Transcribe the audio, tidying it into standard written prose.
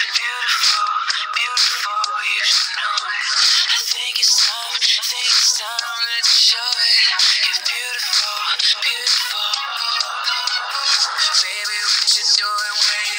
You're beautiful, beautiful, you should know it. I think it's time that you show it. You're beautiful, beautiful. Baby, what you doing when